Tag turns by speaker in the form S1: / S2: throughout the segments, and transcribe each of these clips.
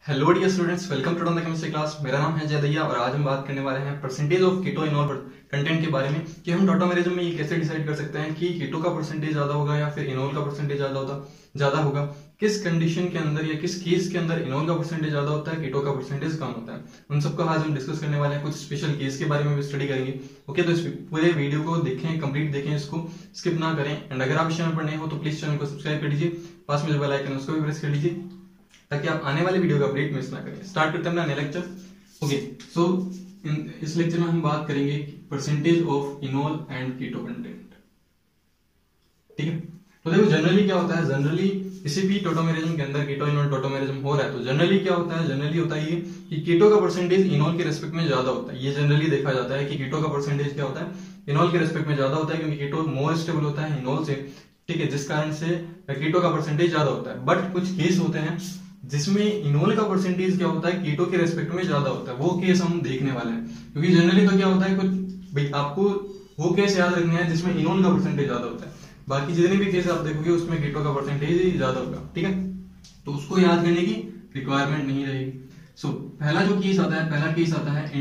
S1: Hello dear students, welcome to the chemistry class. मेरा नाम है जय दैया और आज हम बात करने वाले हैं percentage of keto enol content के बारे में कि हम टॉटोमेरिज्म में ये कैसे डिसाइड कर सकते हैं कि कीटो का परसेंटेज ज्यादा होगा या फिर इनॉल का परसेंटेज ज्यादा होगा, किस कंडीशन के अंदर या किस केस के अंदर इनॉल का परसेंटेज ज्यादा होता है, कीटो का परसेंटेज कम होता है। उन सबको आज हम डिस्कस करने वाले हैं, कुछ स्पेशल केस के बारे में भी स्टडी करेंगे। ओके, तो इस पूरे वीडियो को देखें, कंप्लीट देखें, इसको स्किप ना करें। एंड अगर आप इस चैनल पर नए हो तो प्लीज चैनल को सब्सक्राइब कर लीजिए, पास में जो बेल आइकन है उसको भी प्रेस कर लीजिए ताकि आप आने वाले वीडियो का अपडेट मिस ना करें। स्टार्ट करते हैं अपना नया लेक्चर। ओके, सो इस लेक्चर में हम बात करेंगे percentage of enol and keto content. ठीक है, तो देखो जनरली क्या होता है, जनरली किसी भी टोटोमेरिज्म के अंदर कीटो इनॉल टोटोमेरिज्म हो रहा है तो जनरली क्या होता है, जनरली होता है ये कि कीटो का परसेंटेज इनॉल के रेस्पेक्ट में ज्यादा होता है। ये जनरली देखा जाता है कि कीटो का परसेंटेज क्या होता है, इनॉल के रेस्पेक्ट में ज्यादा होता है, क्योंकि कीटो मोर स्टेबल होता है इनॉल से। ठीक है, जिस कारण से कीटो का परसेंटेज ज्यादा होता है। बट कुछ केस होते हैं जिसमें इनॉल का परसेंटेज क्या होता है, कीटो के रेस्पेक्ट में ज्यादा होता है। वो केस हम देखने वाले हैं, क्योंकि जनरली तो क्या होता है, कुछ भाई आपको वो केस याद रखने हैं जिसमें इनॉल का परसेंटेज ज्यादा होता है। बाकी जितने भी केस आप देखोगे उसमें कीटो का परसेंटेज ही ज्यादा होगा। ठीक है, तो उसको याद करने की रिक्वायरमेंट नहीं रहेगी। सो पहला जो केस आता है, पहला केस आता है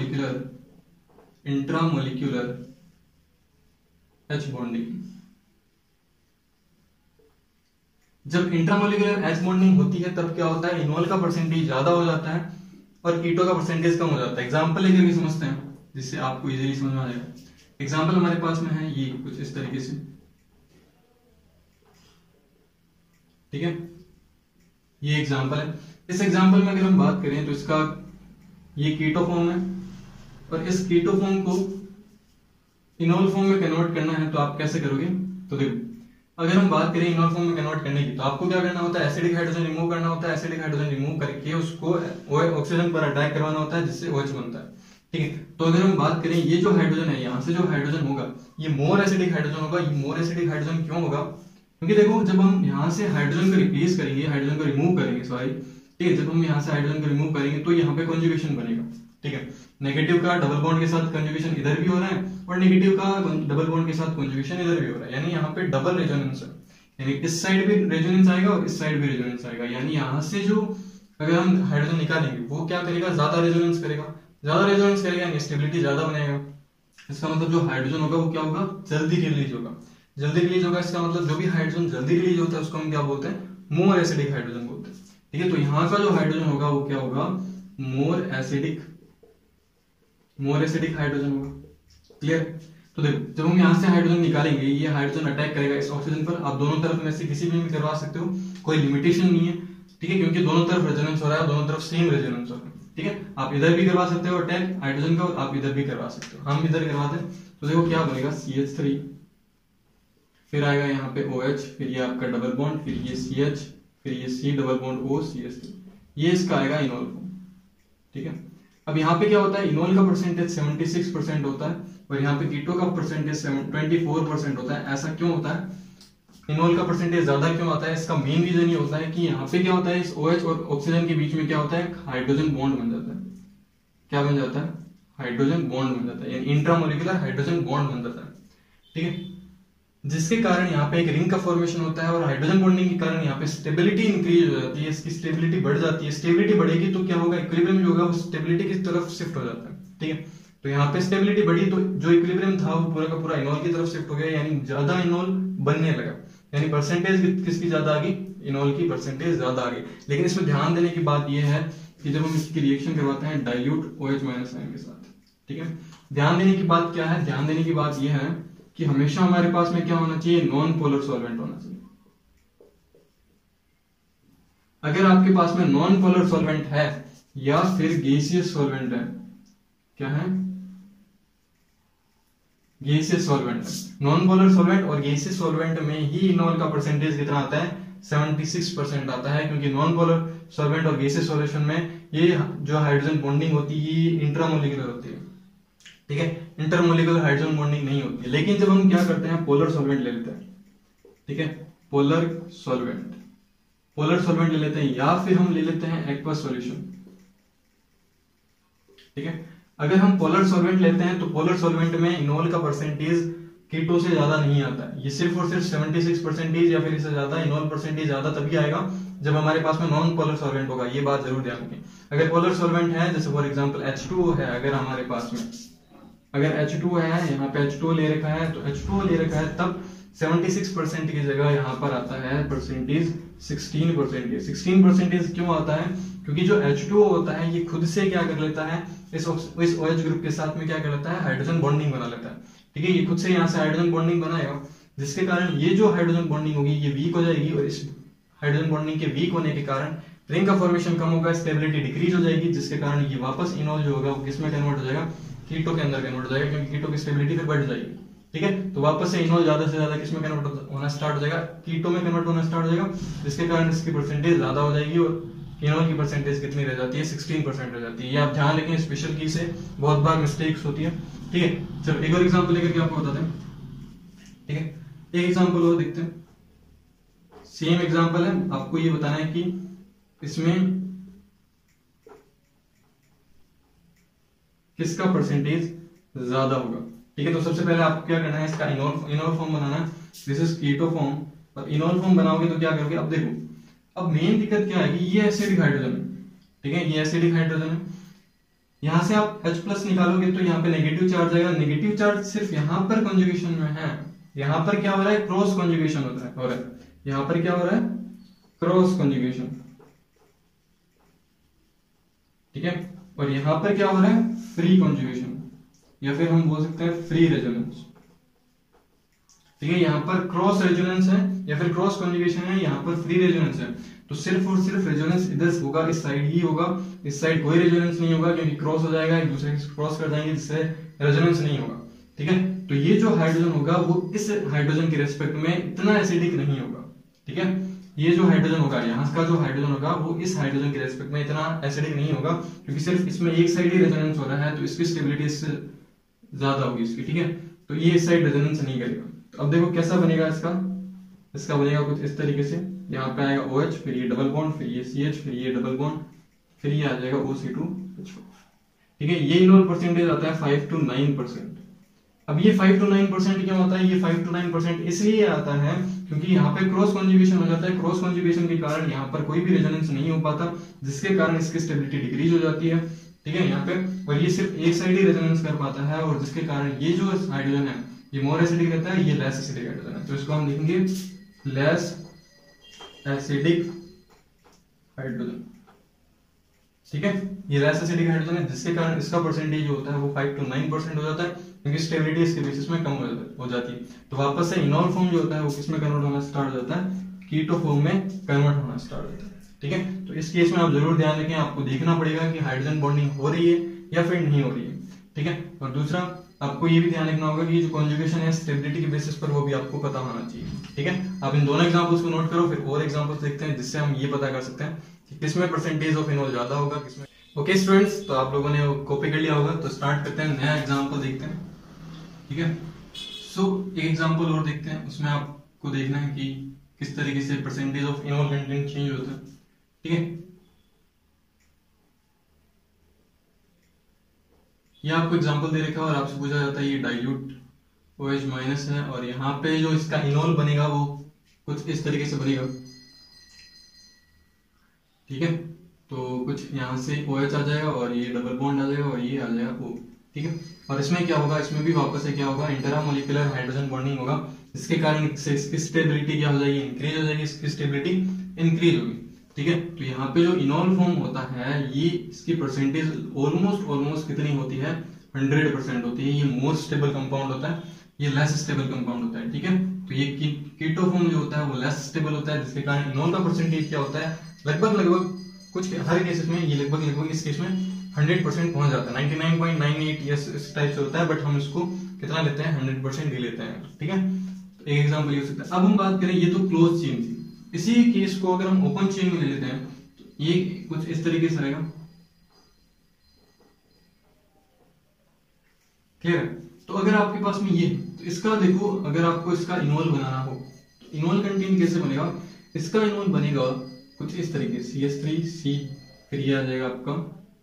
S1: इंट्रामोलिक्यूलर एच बॉन्डिंग। जब इंट्रामोलिकुलर एच बॉन्डिंग होती है तब क्या होता है, इनॉल का परसेंटेज ज्यादा हो जाता है और कीटो का परसेंटेज कम हो जाता है। एग्जांपल लेकर भी समझते हैं जिससे आपको इजीली समझ में आ जाएगा। एग्जांपल हमारे पास में है ये कुछ इस तरीके से। ठीक है, ये एग्जांपल है। इस एग्जांपल में अगर हम बात करें तो इसका ये कीटो फॉर्म है और इस कीटो फॉर्म को इनॉल फॉर्म में कन्वर्ट करना है तो आप कैसे करोगे। तो देखो, अगर हम बात करें इनॉल फॉर्म में कन्वर्ट करने की तो आपको क्या करना होता है, एसिडिक हाइड्रोजन रिमूव करना होता है। एसिडिक हाइड्रोजन रिमूव करके उसको ऑक्सीजन पर अटैक करवाना होता है जिससे OH बनता है। ठीक है, तो अगर हम बात करें ये जो हाइड्रोजन है, यहाँ से जो हाइड्रोजन होगा ये मोर एसिडिक हाइड्रोजन होगा। ये मोर एसिडिक हाइड्रोजन क्यों होगा, क्योंकि देखो जब हम यहाँ से हाइड्रोजन को रिप्लेस करेंगे, हाइड्रोजन को रिमूव करेंगे, सॉरी, ठीक है, जब हम यहाँ से हाइड्रोजन को रिमूव करेंगे तो यहाँ पे कॉन्जुगेशन बनेगा। ठीक है, नेगेटिव का डबल बॉन्ड के साथ कॉन्जुगेशन इधर भी हो रहा है और नेगेटिव का डबल बॉन्ड के साथ कॉन्जुगेशन इधर भी हो रहा है, यानी यहाँ पे डबल रेजोनेंस है। यानी इस साइड भी रेजोनेंस आएगा और इस साइड भी रेजोनेंस आएगा। यानी यहाँ से जो अगर हम हाइड्रोजन निकालेंगे वो क्या करेगा, ज्यादा रेजोनेंस करेगा। ज्यादा रेजोनेंस करेगा यानी स्टेबिलिटी ज्यादा बनेगा। इसका मतलब जो हाइड्रोजन होगा वो क्या होगा, जल्दी रिलीज होगा। जल्दी रिलीज होगा इसका मतलब जो भी हाइड्रोजन जल्दी रिलीज होता है उसको हम क्या बोलते हैं, मोर एसिडिक हाइड्रोजन बोलते हैं। ठीक है, तो यहाँ का जो हाइड्रोजन होगा वो क्या होगा, मोर एसिडिक हाइड्रोजन होगा। क्लियर। तो देखो जब हम यहाँ से हाइड्रोजन निकालेंगे ये हाइड्रोजन अटैक करेगा इस ऑक्सीजन पर। आप दोनों तरफ में से किसी भी करवा सकते हो, कोई लिमिटेशन नहीं है। ठीक है, क्योंकि दोनों तरफ रेजोनेंस हो रहा है, दोनों तरफ सेम रेजोनेंस हो रहा है। ठीक है, आप इधर भी करवा सकते हो अटैक हाइड्रोजन का और आप इधर भी करवा सकते हो। हम इधर करवाते हैं तो देखो क्या बनेगा, CH3, फिर आएगा यहाँ पे OH, फिर ये आपका डबल बॉन्ड, फिर ये CH, फिर ये C double bond O CH3, ये इसका आएगा इनॉल फॉर्म। ठीक है, अब यहाँ पे क्या होता है, इनॉल का परसेंटेज 76% होता है और यहाँ पे कीटो का परसेंटेज 24% होता है। ऐसा क्यों होता है, इनॉल का परसेंटेज ज्यादा क्यों आता है, इसका मेन रीजन ये होता है कि यहाँ पे क्या होता है, इस OH और ऑक्सीजन के बीच में क्या होता है, हाइड्रोजन बॉन्ड बन जाता है। क्या बन जाता है, हाइड्रोजन बॉन्ड बन जाता है, यानी इंट्रामोलिकुलर हाइड्रोजन बॉन्ड बन जाता है। ठीक है, जिसके कारण यहाँ पे एक रिंग का फॉर्मेशन होता है और हाइड्रोजन बॉन्डिंग के कारण यहाँ पे स्टेबिलिटी इंक्रीज हो जाती है, इसकी स्टेबिलिटी बढ़ जाती है। स्टेबिलिटी बढ़ेगी तो क्या होगा, इक्विलिब्रियम जो होगा वो स्टेबिलिटी की तरफ शिफ्ट हो जाता है। ठीक है, तो यहाँ पे स्टेबिलिटी बढ़ी तो जो इक्विलिब्रियम था वो पूरा का पूरा इनॉल की तरफ शिफ्ट हो गया, यानी ज्यादा इनॉल बनने लगा। यानी परसेंटेज किसकी ज्यादा आ गई, इनॉल की परसेंटेज ज्यादा आ गई। लेकिन इसमें ध्यान देने की बात यह है कि जब हम इसकी रिएक्शन करवाते हैं डाइल्यूट OH- आयन के साथ, ठीक है, ध्यान देने की बात क्या है, ध्यान देने की बात यह है कि हमेशा हमारे पास में क्या होना चाहिए, नॉन पोलर सॉल्वेंट होना चाहिए। अगर आपके पास में नॉन पोलर सॉल्वेंट है या फिर गैसियस सॉल्वेंट है, क्या है, गैसियस सॉल्वेंट है, नॉन पोलर सॉल्वेंट और गैसियस सॉल्वेंट में ही इनॉल का परसेंटेज कितना आता है, 76% आता है। क्योंकि नॉन पोलर सॉल्वेंट और गैसियस सॉल्यूशन में ये जो हाइड्रोजन बॉन्डिंग होती है ये इंट्रामोलिकुलर होती है। ठीक है, इंटरमोलिकुलर हाइड्रोजन बॉन्डिंग नहीं होती है। लेकिन जब हम क्या करते हैं, पोलर सॉल्वेंट ले लेते हैं, ठीक है, पोलर सॉल्वेंट ले लेते हैं या फिर हम ले लेते हैं एक्वस सॉल्यूशन। ठीक है, अगर हम पोलर सॉल्वेंट लेते हैं तो पोलर सॉल्वेंट में इनॉल का परसेंटेज कीटो से ज्यादा नहीं आता है। ये सिर्फ और सिर्फ 76% या फिर इससे ज्यादा इनॉल परसेंटेज ज्यादा तभी आएगा जब हमारे पास में नॉन पोलर सॉल्वेंट होगा, ये बात जरूर ध्यान रखें। अगर पोलर सॉल्वेंट है, जैसे फॉर एग्जांपल H2O है, अगर हमारे पास में अगर H2O है, यहाँ पे H2O ले रखा है, तो H2O ले रखा है, तब 76% की जगह यहाँ पर आता है परसेंटेज 16%। 16% क्यों आता है? क्योंकि जो H2O होता है ये खुद से क्या कर लेता है, इस OH ग्रुप के साथ में क्या कर लेता है, हाइड्रोजन बॉन्डिंग बना लेता है। ठीक है, ये खुद से यहाँ से हाइड्रोजन बॉन्डिंग बनाएगा, जिसके कारण ये जो हाइड्रोजन बॉन्डिंग होगी ये वीक हो जाएगी, और इस हाइड्रोजन बॉन्डिंग के वीक होने के कारण रिंग का फॉर्मेशन कम होगा, स्टेबिलिटी डिक्रीज हो जाएगी, जिसके कारण ये वापस इनोल जो होगा वो किसमें कन्वर्ट हो जाएगा, कीटो के अंदर कन्वर्ट हो जाएगा, क्योंकि कीटो की स्टेबिलिटी फिर बढ़ जाएगी। ठीक है, तो वापस से इनोल ज्यादा से ज्यादा किसमें कन्वर्ट होना स्टार्ट हो जाएगा, कीटो में कन्वर्ट होना स्टार्ट हो जाएगा, जिसके कारण इसकी परसेंटेज ज्यादा हो जाएगी, और इनोल की परसेंटेज कितनी रह जाती है, 16% रह जाती है। ये आप ध्यान रखें, स्पेशल की से बहुत बार मिस्टेक्स होती है। ठीक है, चलो एक और एग्जांपल लेकर के आपको बताते हैं। ठीक है, एक एग्जांपल और देखते हैं। सेम एग्जांपल है, आपको ये बताना है कि इसमें किसका परसेंटेज ज्यादा होगा। ठीक है, तो सबसे पहले आपको क्या करना है, इसका इनोल फॉर्म बनाना है। दिस इज कीटो फॉर्म, और इनोल फॉर्म बनाओगे तो क्या करोगे, अब देखो, अब मेन दिक्कत क्या है कि ये एसिडिक हाइड्रोजन है। ठीक है, ये एसिडिक हाइड्रोजन है, यहां से आप H+ निकालोगे तो यहाँ पे नेगेटिव चार्ज आएगा। नेगेटिव चार्ज सिर्फ यहाँ पर कंजुगेशन में है, यहाँ पर क्या हो रहा है, क्रॉस कंजुगेशन हो रहा है, यहाँ पर क्या हो रहा है, क्रॉस कंजुगेशन। ठीक है, और यहाँ पर क्या हो रहा है, फ्री कंजुगेशन, या फिर हम बोल सकते हैं फ्री रेजोनेंस। ठीक है, यहाँ पर क्रॉस रेजोनेंस है या फिर क्रॉस कंजुगेशन है, यहाँ पर फ्री रेजोनेंस है। तो सिर्फ और सिर्फ रेजोनेंस इधर होगा, इस साइड ही होगा, इस साइड कोई रेजोनेंस नहीं होगा, क्योंकि क्रॉस हो जाएगा, एक दूसरे से क्रॉस कर जाएंगे, जिससे रेजोनेंस नहीं होगा। ठीक है, तो ये जो हाइड्रोजन होगा वो इस हाइड्रोजन के रेस्पेक्ट में इतना एसिडिक नहीं होगा। ठीक है, ये जो हाइड्रोजन होगा, यहाँ का जो हाइड्रोजन होगा वो इस हाइड्रोजन के रेस्पेक्ट में इतना एसिडिक नहीं होगा, क्योंकि सिर्फ इसमें एक साइड ही रेजोनेंस हो रहा है, तो इसकी स्टेबिलिटी इससे ज्यादा होगी इसकी। ठीक है, तो ये इस साइड रेजोनेंस नहीं करेगा। तो अब देखो कैसा बनेगा इसका बनेगा कुछ इस तरीके से, यहाँ पे आएगा OH, फिर ये डबल बॉन्ड, फिर ये CH, फिर ये डबल बॉन्ड, फिर ये आ जाएगा OC2H4। ठीक है, ये इनोल परसेंटेज आता है 5 to 9%। अब ये 5 to 9% क्यों आता है, ये 5 to 9% इसलिए आता है क्योंकि यहाँ पे क्रॉस कॉन्जुगेशन हो जाता है। क्रॉस कॉन्जुगेशन के कारण यहाँ पर कोई भी रेजोनेंस नहीं हो पाता, जिसके कारण इसकी स्टेबिलिटी डिक्रीज हो जाती है। ठीक है, यहाँ पे, और ये सिर्फ एक साइड ही रेजोनेंस कर पाता है, और जिसके कारण ये जो हाइड्रोजन है ये मोर एसिडिक रहता है, ये लेस एसिडिक हाइड्रोजन है। तो इसको हम लिखेंगे लेस एसिडिक हाइड्रोजन। ठीक है, ये लेस एसिडिक हाइड्रोजन है, जिसके कारण इसका परसेंटेज जो होता है वो 5 to 9% हो जाता है, क्योंकि स्टेबिलिटी इसके बेसिस में कम हो जाती है। तो वापस से इनोल फॉर्म जो होता है वो किसमें कन्वर्ट होना स्टार्ट हो जाता है, कीटो फॉर्म में कन्वर्ट होना स्टार्ट हो जाता है। ठीक है, तो इस केस में आप जरूर ध्यान रखें, आपको देखना पड़ेगा कि हाइड्रोजन बॉन्डिंग हो रही है या फिर नहीं हो रही है। ठीक है, और दूसरा आपको ये भी ध्यान रखना होगा कि जो कॉन्जुगेशन है स्टेबिलिटी के बेसिस पर, वो भी आपको पता होना चाहिए। ठीक है, आप इन दोनों एग्जांपल्स को नोट करो, फिर और एग्जांपल्स देखते हैं, जिससे हम ये पता कर सकते हैं कि किसमें परसेंटेज ऑफ इनोल ज्यादा होगा, किसमें। ओके स्टूडेंट्स, तो आप लोगों ने कॉपी कर लिया होगा, तो स्टार्ट करते हैं, नया एग्जांपल देखते हैं। ठीक है, सो एक एग्जांपल और देखते हैं, उसमें आपको देखना है कि किस तरीके से percentage of enol content change होता है। ठीक है, ये आपको एग्जांपल दे रखा है और आपसे पूछा जाता है ये डाइल्यूट OH माइनस है, और यहाँ पे जो इसका इनोल बनेगा वो कुछ इस तरीके से बनेगा। ठीक है, तो कुछ यहाँ से OH आ जाएगा, और ये डबल बॉन्ड आ जाएगा, और ये आ जाएगा O। ठीक है, और इसमें क्या होगा, इसमें भी वापस से क्या होगा, इंटरामोलिकुलर हाइड्रोजन बॉन्डिंग होगा, जिसके कारण इसकी स्टेबिलिटी क्या हो जाएगी, इंक्रीज हो जाएगी, इसकी स्टेबिलिटी इंक्रीज होगी। ठीक है, तो यहाँ पे जो इनोल फॉर्म होता है ये इसकी परसेंटेज ऑलमोस्ट कितनी होती है, 100% होती है। ये मोर स्टेबल कंपाउंड होता है, ये लेस स्टेबल कंपाउंड होता है। ठीक है, तो ये कीटो फॉर्म जो होता है वो लेस स्टेबल होता है, जिसके कारण इनोल का परसेंटेज क्या होता है, लगभग कुछ हर केसेस में ये लगभग इस केस में 100% पहुंच जाता है, 99.98 इस टाइप से होता है, बट हम इसको कितना लेते हैं, 100% ही लेते हैं। ठीक है, तो एक एग्जांपल ये हो सकता है। अब हम बात करें, ये तो क्लोज चेन थी, इसी केस को अगर हम ओपन चेन में ले लेते हैं तो ये कुछ इस तरीके से रहेगा। क्लियर है, तो अगर आपके पास में ये, तो इसका देखो, अगर आपको इसका इनोल बनाना हो तो इनोल कंटेंट कैसे बनेगा, इसका इनोल बनेगा कुछ इस तरीके से, CH3C, फिर ये आ जाएगा आपका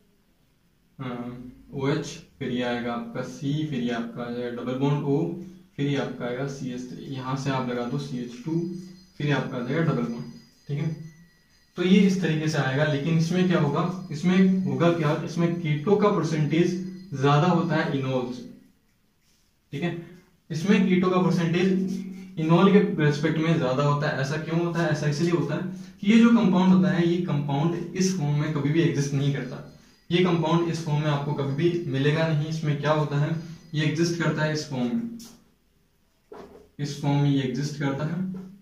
S1: OH, फिर ये आएगा आपका C, फिर ये आपका आ जाएगा डबल बॉन्ड O, फिर ये आपका आएगा CH3, यहाँ से आप लगा दो CH2, फिर आपका आ जाएगा डबल बॉन्ड। ठीक है, तो ये इस तरीके से आएगा। लेकिन इसमें क्या होगा, इसमें होगा क्या, इसमें कीटो का परसेंटेज ज्यादा होता है इनोल से, ठीक है। इसमें कीटो का परसेंटेज इनोल के रेस्पेक्ट में ज्यादा होता है। ऐसा क्यों होता है? ऐसा इसलिए होता है कि ये जो कंपाउंड होता है, ये कंपाउंड इस फॉर्म में कभी भी एग्जिस्ट नहीं करता। ये कंपाउंड इस फॉर्म में आपको कभी भी मिलेगा नहीं। इसमें क्या होता है, ये एग्जिस्ट करता है इस फॉर्म में, इस फॉर्म में ये एग्जिस्ट करता है।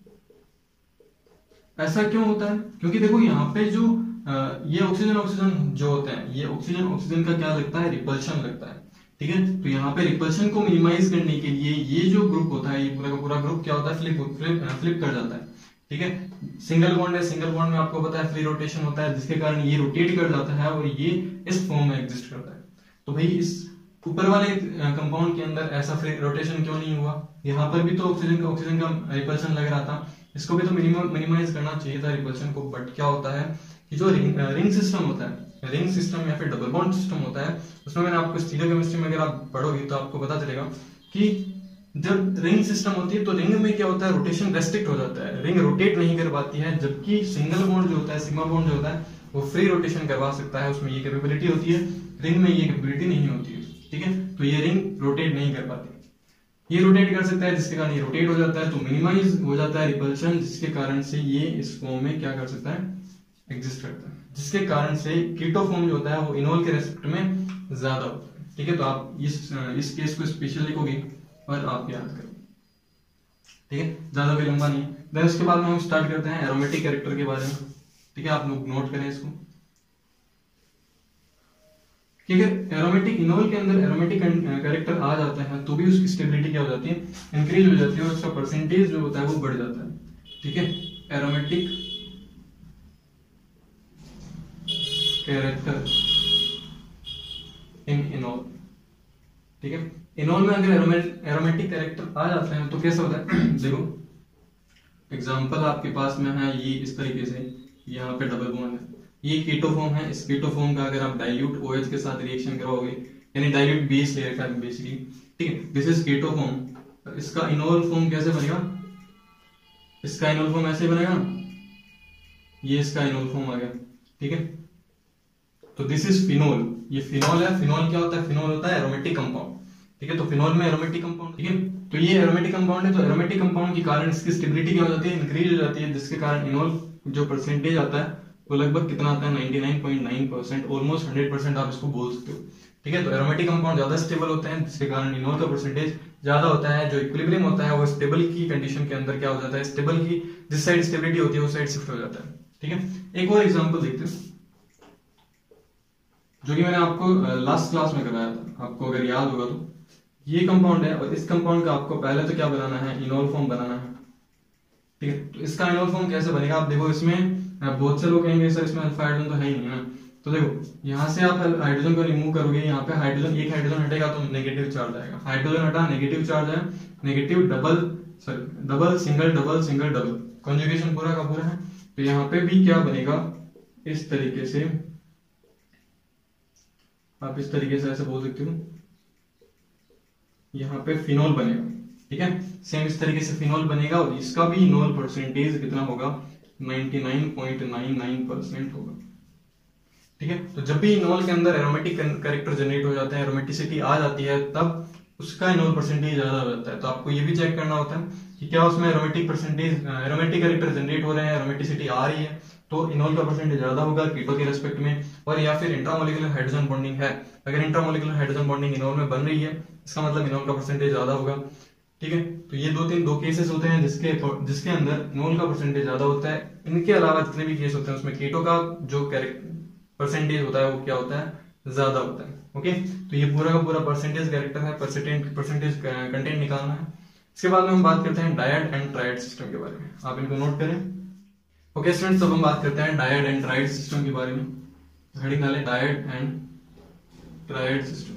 S1: ऐसा क्यों होता है? क्योंकि देखो यहाँ पे जो ये ऑक्सीजन ऑक्सीजन जो होते हैं, ये ऑक्सीजन ऑक्सीजन का क्या लगता है, रिपल्शन लगता है, ठीक है। तो यहाँ पे रिपल्शन को मिनिमाइज करने के लिए ये जो ग्रुप होता है, ये पूरा का पूरा ग्रुप क्या होता है, फ्लिप कर जाता है, ठीक है। सिंगल बॉन्ड है, सिंगल बॉन्ड में आपको पता है फ्री रोटेशन होता है, जिसके कारण ये रोटेट कर जाता है और ये इस फॉर्म में एग्जिस्ट करता है। तो भाई इस ऊपर वाले कंपाउंड के अंदर ऐसा फ्री रोटेशन क्यों नहीं हुआ? यहाँ पर भी तो ऑक्सीजन का रिपल्शन लग रहा था, इसको भी तो मिनिमाइज करना चाहिए था रिपल्शन को। बट क्या होता है कि जो रिंग सिस्टम होता है, रिंग सिस्टम या फिर डबल बॉन्ड सिस्टम होता है, उसमें मैंने आपको स्टीरियोकेमिस्ट्री में अगर आप पढ़ोगे तो आपको पता चलेगा कि जब रिंग सिस्टम होती है तो रिंग में क्या होता है, रोटेशन रेस्ट्रिक्ट हो जाता है, रिंग रोटेट नहीं कर पाती है। जबकि सिंगल बॉन्ड जो होता है, सिग्मा बॉन्ड जो होता है, वो फ्री रोटेशन करवा सकता है, उसमें ये कैपेबिलिटी होती है। रिंग में ये कैपेबिलिटी नहीं होती है, ठीक है। तो ये रिंग रोटेट नहीं कर पाती, ये रोटेट कर सकता है, जिसके कारण ये रोटेट हो जाता है, तो मिनिमाइज हो जाता है रिपल्शन, जिसके कारण से ये इस फॉर्म में क्या कर सकता है, एग्जिस्ट करता है। जिसके कारण से कीटो फॉर्म जो होता है वो इनोल के रेस्पेक्ट में ज्यादा होता है, ठीक है। तो आप इस केस को स्पेशल लिखोगे और आप याद करोगे, ठीक है। ज्यादा भी लंबा नहीं है। देन उसके बाद में हम स्टार्ट करते हैं एरोमेटिक कैरेक्टर के बारे में, ठीक है। आप लोग नोट करें इसको कि अगर एरोमेटिक इनोल के अंदर एरोमेटिक कैरेक्टर आ जाता है तो भी उसकी स्टेबिलिटी क्या हो जाती है, इंक्रीज हो जाती है, और उसका परसेंटेज जो होता है वो बढ़ जाता है, ठीक है। एरोमेटिक कैरेक्टर इन इनोल, ठीक है। इनोल में अगर एरोमेटिक कैरेक्टर आ जाते हैं तो कैसा होता है देखो एग्जांपल आपके पास में है, ये इस तरीके से यहाँ पे डबल बॉन्ड है, ये कीटो फॉर्म है। इस कीटो फॉर्म का अगर आप डाइल्यूट OH के साथ रिएक्शन करवाओगे, यानी डाइल्यूट बेस ले रखा है बेसिकली, ठीक है। This is keto form. इसका इनोल फॉर्म कैसे बनेगा, इसका इनोल फॉर्म ऐसे बनेगा, ये इसका इनोल फॉर्म आ गया, ठीक है। तो दिस इज फिनोल, ये फिनोल है। फिनोल क्या होता है, फिनोल होता है एरोमेटिक कंपाउंड, ठीक है। तो फिनोल में एरोमेटिक कंपाउंड, ठीक है। तो ये एरोमेटिक कंपाउंड है, तो एरोमेटिक कंपाउंड के कारण इसकी स्टेबिलिटी क्या हो जाती है, इंक्रीज हो जाती है, जिसके कारण इनोल जो परसेंटेज आता है वो लगभग कितना आता है, 99.9%, ऑलमोस्ट 100% आप इसको बोल सकते हो, ठीक है। तो एरोमेटिक कंपाउंड ज्यादा स्टेबल होते हैं, जिसके कारण इनोल का परसेंटेज ज्यादा होता है। जो इक्विलिब्रियम होता है वो स्टेबल की कंडीशन के अंदर क्या हो जाता है, स्टेबल की जिस साइड स्टेबिलिटी होती है उस साइड शिफ्ट हो जाता है, ठीक है। एक और एग्जांपल देखते हैं जो कि मैंने आपको लास्ट क्लास में कराया था, आपको अगर याद होगा तो। ये कंपाउंड है और इस कंपाउंड का आपको पहले तो क्या बनाना है, इनोल फॉर्म बनाना है, ठीक है। तो इसका इनोल फॉर्म कैसे बनेगा, आप देखो इसमें बहुत से लोग कहेंगे सर इसमें अल्फा हाइड्रोजन तो है ही नहीं ना। तो देखो यहाँ से आप हाइड्रोजन को रिमूव करोगे, यहाँ पे हाइड्रोजन एक हाइड्रोजन हटेगा तो नेगेटिव चार्ज आएगा, हाइड्रोजन हटा नेगेटिव चार्ज है, negative double single double conjugation पूरा का पूरा है। तो यहाँ पे भी क्या बनेगा, इस तरीके से आप इस तरीके से ऐसे बोल सकते हो, यहाँ पे फिनोल बनेगा, ठीक है। सेम इस तरीके से फिनोल बनेगा और इसका भी इनोल परसेंटेज कितना होगा, 99.99% होगा, ठीक है। तो जब भी इनोल के अंदर एरोमेटिक कैरेक्टर जनरेट हो जाते हैं, एरोमेटिसिटी आ जाती है, तब उसका इनोल परसेंटेज ज्यादा हो जाता है। तो आपको ये भी चेक करना होता है कि क्या उसमें एरोमेटिक कैरेक्टर जनरेट हो रहे हैं, एरोमेटिसिटी आ रही है, तो इनोल का परसेंटेज ज्यादा होगा कीटो के रेस्पेक्ट में। और या फिर इंट्रामोलिकुलर हाइड्रोजन बॉन्डिंग है, अगर इंट्रामोलिकुलर हाइड्रोजन बॉन्डिंग इनोल में बन रही है, इसका मतलब इनोल का परसेंटेज ज्यादा होगा, ठीक है। तो ये दो केसेस होते हैं जिसके अंदर इनोल का परसेंटेज ज्यादा होता है। इनके अलावा जितने भी केस होते हैं उसमें कीटो का जो परसेंटेज होता है वो क्या होता है, ज्यादा होता है, ओके। तो ये पूरा का पूरा परसेंटेज कैरेक्टर है, परसेंटेज कंटेंट निकालना है। इसके बाद में हम बात करते हैं डायड एंड ट्रायड सिस्टम के बारे में, आप इनको नोट करें। ओके स्टूडेंट्स, अब हम बात करते हैं डायड एंड ट्रायड सिस्टम के बारे में। हेडिंग डालें डायड एंड ट्रायड सिस्टम।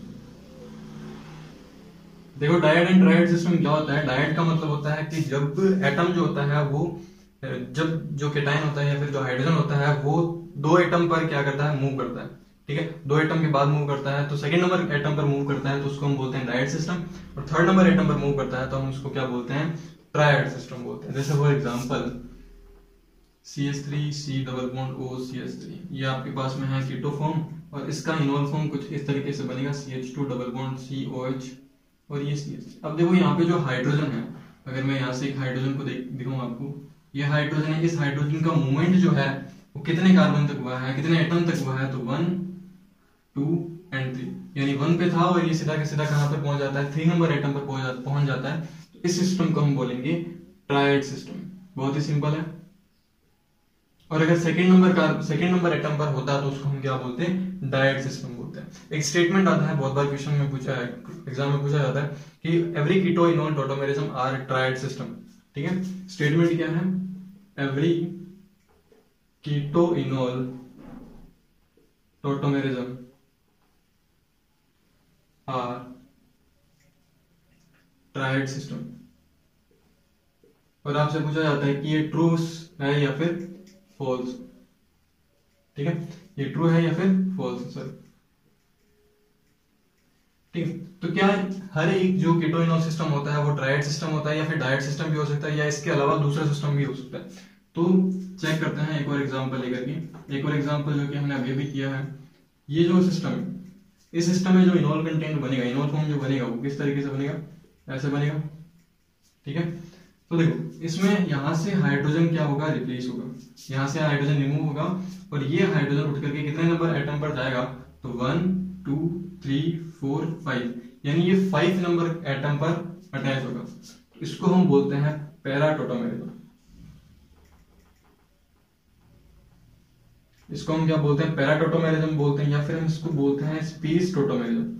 S1: देखो डायड एंड ट्रायड सिस्टम क्या होता है, डायड का मतलब होता है कि जब एटम जो होता है वो जब जो केटाइन होता है या फिर जो हाइड्रोजन होता है वो दो एटम पर क्या करता है, मूव करता है, ठीक है। दो एटम के बाद मूव करता है तो सेकंड नंबर एटम पर मूव करता है तो उसको हम बोलते हैं डायड सिस्टम, और थर्ड नंबर एटम पर मूव करता है तो हम उसको क्या बोलते हैं, ट्रायड सिस्टम बोलते हैं। जैसे for example CH3 C double bond O CH3, ये आपके पास में है कीटो फॉर्म, और इसका इनोल फॉर्म कुछ इस तरीके से बनेगा CH2 डबल बॉन्ड COH और ये CH। अब देखो यहाँ पे जो हाइड्रोजन है, अगर मैं यहाँ से एक हाइड्रोजन को दिखाऊं आपको, ये हाइड्रोजन है, इस हाइड्रोजन का मूवमेंट जो है वो कितने कार्बन तक हुआ है, कितने एटम तक हुआ है, तो 1 2 एंड 3, यानी 1 पे था और ये सीधा के सीधा कहां पर पहुंच जाता है, 3 नंबर एटम पर पहुंच जाता है। तो इस सिस्टम को हम बोलेंगे ट्रायड सिस्टम। बहुत ही सिंपल है। और अगर सेकंड नंबर एटम पर होता है तो उसको हम क्या बोलते हैं, डायड सिस्टम बोलते हैं। एक स्टेटमेंट आता है, बहुत बार क्वेश्चन में पूछा है, एग्जाम में पूछा जाता है कि every keto enol tautomerism are triad system. ठीक है, स्टेटमेंट क्या है, every keto enol tautomerism are triad system. और आपसे पूछा जाता है कि ये ट्रू है या फिर फॉल्स। ठीक है, ये ट्रू है या फिर फॉल्स सर। ठीक है, तो क्या हर एक जो कीटो इनोल सिस्टम होता है वो ट्रायड सिस्टम होता है या फिर डायड सिस्टम भी हो सकता है, या इसके अलावा दूसरा सिस्टम भी हो सकता है? तो चेक करते हैं एक और एग्जांपल लेकर के। एक और एग्जांपल जो कि हमने अभी भी किया है, ये जो सिस्टम है, इस सिस्टम में जो इनोल कंटेंट बनेगा, इनोल फॉर्म जो बनेगा वो किस तरीके से बनेगा, ऐसे बनेगा। ठीक है, तो देखो इसमें यहां से हाइड्रोजन क्या होगा, रिप्लेस होगा, यहां से हाइड्रोजन रिमूव होगा और ये हाइड्रोजन उठ करके कितने नंबर एटम पर जाएगा, तो 1 2 3 4 5, यानी ये 5 नंबर एटम पर अटैच होगा। इसको हम बोलते हैं पैरा टोटोमेरिज्म। इसको हम क्या बोलते हैं, पैरा टोटोमेरिज्म बोलते हैं, या फिर हम इसको बोलते हैं स्पेस टोटोमेरिज्म।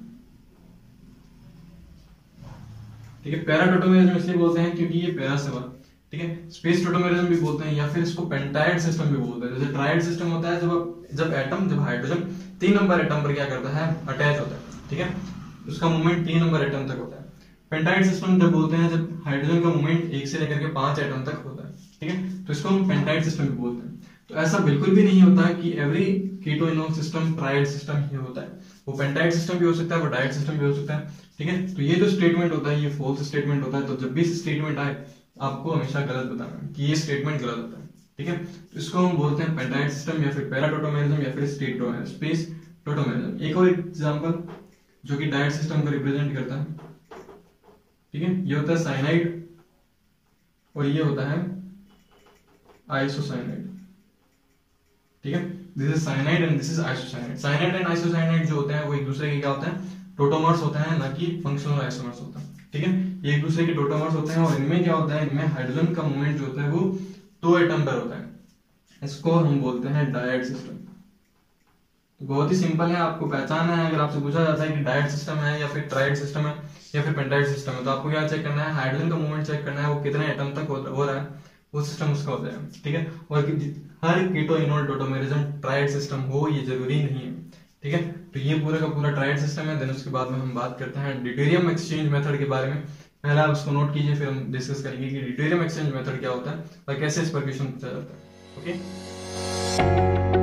S1: ठीक है, पैरा टोटोमेरिज्म इसलिए बोलते हैं क्योंकि ये पैरा से बना। ठीक है, स्पेस टोटोमेरिज्म भी बोलते हैं, या फिर इसको पेंटाइड सिस्टम भी बोलते हैं। जैसे ट्रायड सिस्टम होता है जब हाइड्रोजन 3 नंबर एटम पर क्या करता है, अटैच होता है। ठीक है, उसका मूवमेंट 3 नंबर एटम तक होता है। पेंटाइड सिस्टम जब बोलते हैं जब हाइड्रोजन का मूवमेंट 1 से लेकर के 5 एटम तक होता है। ठीक है, तो इसको हम पेंटाइड सिस्टम भी बोलते हैं। तो ऐसा बिल्कुल भी नहीं होता है कि every keto enol system triad system ही होता है। वो पेंटाइड सिस्टम भी हो सकता है, वो डायड सिस्टम भी हो सकता है। ठीक है, तो ये जो स्टेटमेंट होता है ये फॉल्स स्टेटमेंट होता है। तो जब भी स्टेटमेंट आए आपको हमेशा गलत बताना है कि ये स्टेटमेंट गलत होता है। ठीक है, तो इसको हम बोलते हैं पेंटाइड सिस्टम या फिर पैरा टोटोमेरिज्म या फिर स्पेस टोटोमेरिज्म। एक और एग्जांपल जो कि डायड सिस्टम को रिप्रेजेंट करता है। ठीक है, ये होता है साइनाइड और ये होता है आइसोसाइनाइड। ठीक है, this is cyanide and this is isocyanide. Cyanide and isocyanide जो होते हैं वो एक दूसरे के क्या होते हैं, टोटोमर्स होते हैं, ना कि फंक्शनल आइसोमर्स होते हैं। ठीक है, ये एक दूसरे के टोटोमर्स होते हैं और इनमें क्या होता है, इनमें हाइड्रोजन का मूवमेंट जो होता है वो 2 एटम पर होता है। इसको हम बोलते हैं डायड सिस्टम। तो बहुत ही सिंपल है, आपको पहचानना है। अगर आपसे पूछा जाता है कि डायड सिस्टम है या फिर ट्रायड सिस्टम है या फिर पेंटाइड सिस्टम है, तो आपको क्या चेक करना है, हाइड्रोजन का मूवमेंट चेक करना है, वो कितने एटम तक हो रहा है, वो सिस्टम उसका हो जाएगा। ठीक है, और हर keto enol tautomerism triad system हो ये जरूरी नहीं है। ठीक है, तो ये पूरा का पूरा ट्रायड सिस्टम है। देन उसके बाद में हम बात करते हैं ड्यूटेरियम एक्सचेंज मेथड के बारे में। पहले आप उसको नोट कीजिए, फिर हम डिस्कस करेंगे कि ड्यूटेरियम एक्सचेंज मेथड क्या होता है और कैसे इस पर क्वेश्चन पूछा जाता है। ओके।